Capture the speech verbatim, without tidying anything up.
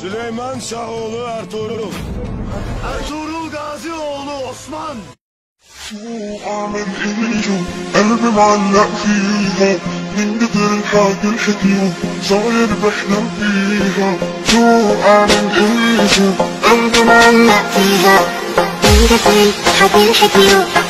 Süleyman Şahoğlu Ertuğrul. Ertuğrul Gazioğlu Osman. أعمل إيده قلبي معلق فيها من قدر الحاجة الحكيو صاير بحلم فيها شو أعمل إيده قلبي معلق فيها من قدر الحاجة الحكيو